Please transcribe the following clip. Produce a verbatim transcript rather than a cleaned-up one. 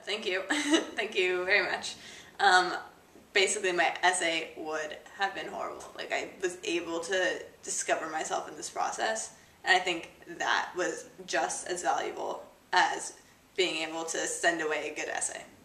thank you. Thank you very much. Um, basically, my essay would have been horrible. Like, I was able to discover myself in this process, and I think that was just as valuable as being able to send away a good essay.